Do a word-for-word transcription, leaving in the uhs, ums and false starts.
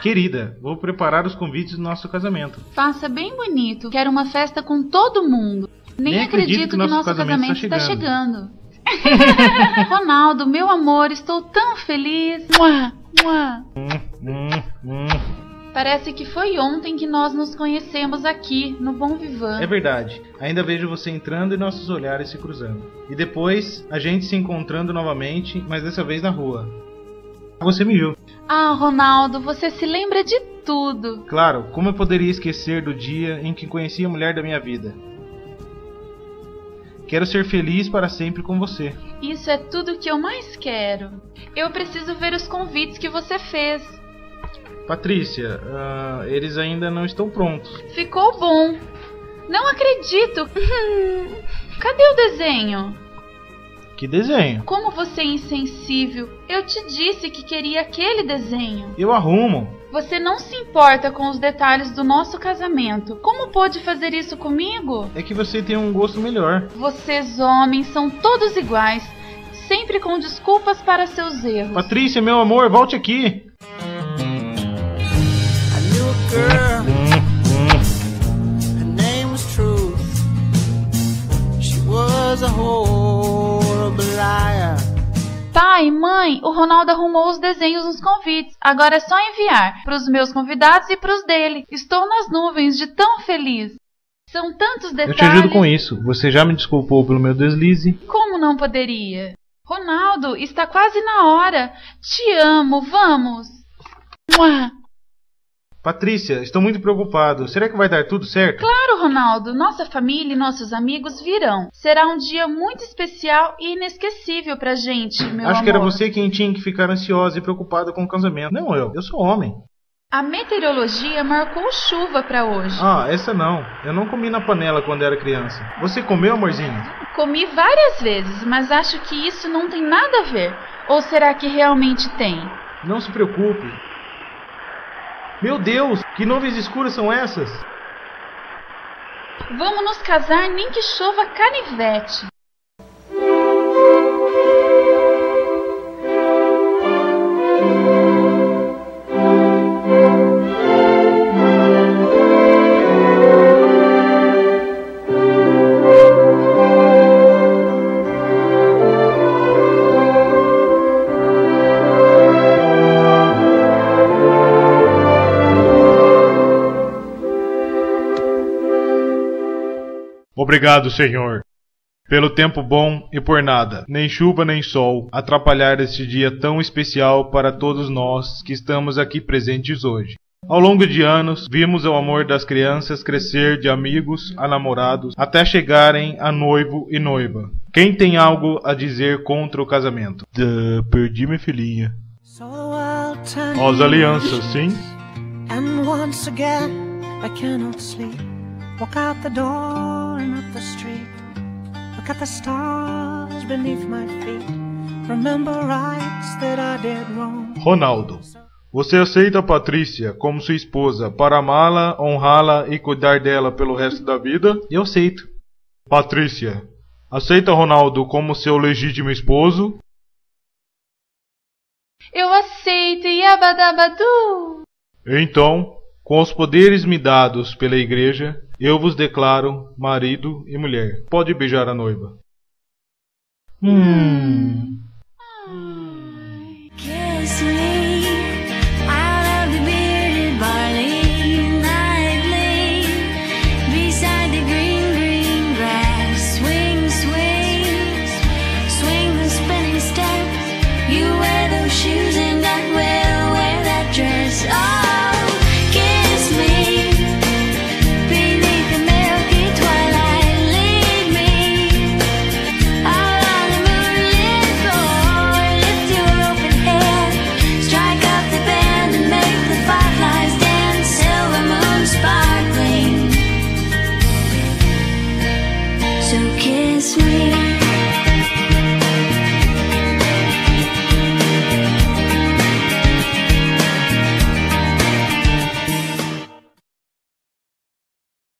Querida, vou preparar os convites do nosso casamento. Faça bem bonito. Quero uma festa com todo mundo. Nem, Nem acredito, acredito que, que nosso casamento, casamento está chegando. Está chegando. Ronaldo, meu amor, estou tão feliz. Mua, mua. Hum, hum, hum. Parece que foi ontem que nós nos conhecemos aqui, no Bom Vivan. É verdade. Ainda vejo você entrando e nossos olhares se cruzando. E depois, a gente se encontrando novamente, mas dessa vez na rua. Você me viu. Ah, Ronaldo, você se lembra de tudo. Claro, como eu poderia esquecer do dia em que conheci a mulher da minha vida? Quero ser feliz para sempre com você. Isso é tudo que eu mais quero. Eu preciso ver os convites que você fez. Patrícia, uh, eles ainda não estão prontos. Ficou bom. Não acredito. Cadê o desenho? Que desenho? Como você é insensível. Eu te disse que queria aquele desenho. Eu arrumo. Você não se importa com os detalhes do nosso casamento. Como pôde fazer isso comigo? É que você tem um gosto melhor. Vocês homens são todos iguais. Sempre com desculpas para seus erros. Patrícia, meu amor, volte aqui. Girl, her name was Truth. She was a horrible liar. Pai, mãe, o Ronaldo arrumou os desenhos nos convites. Agora é só enviar para os meus convidados e para os dele. Estou nas nuvens de tão feliz. São tantos detalhes. Eu te ajudo com isso. Você já me desculpou pelo meu deslize. Como não poderia? Ronaldo, está quase na hora. Te amo, vamos. Mua. Patrícia, estou muito preocupado. Será que vai dar tudo certo? Claro, Ronaldo. Nossa família e nossos amigos virão. Será um dia muito especial e inesquecível pra gente, meu Acho amor. que era você quem tinha que ficar ansiosa e preocupada com o casamento. Não eu. Eu sou homem. A meteorologia marcou chuva pra hoje. Ah, essa não. Eu não comi na panela quando era criança. Você comeu, amorzinho? Comi várias vezes, mas acho que isso não tem nada a ver. Ou será que realmente tem? Não se preocupe. Meu Deus, que nuvens escuras são essas? Vamos nos casar nem que chova canivete. Obrigado, Senhor, pelo tempo bom e por nada, nem chuva nem sol, atrapalhar este dia tão especial para todos nós que estamos aqui presentes hoje. Ao longo de anos, vimos o amor das crianças crescer de amigos a namorados, até chegarem a noivo e noiva. Quem tem algo a dizer contra o casamento? Uh, perdi minha filhinha. As alianças, sim? And once again, I cannot sleep. Walk out the door and up the street. Look at the stars beneath my feet. Remember rights that I did wrong. Ronaldo, você aceita a Patrícia como sua esposa para amá-la, honrá-la e cuidar dela pelo resto da vida? Eu aceito. Patrícia, aceita Ronaldo como seu legítimo esposo? Eu aceito, Yabadabadu. Então, com os poderes me dados pela igreja, eu vos declaro marido e mulher. Pode beijar a noiva. Hum. Kiss me.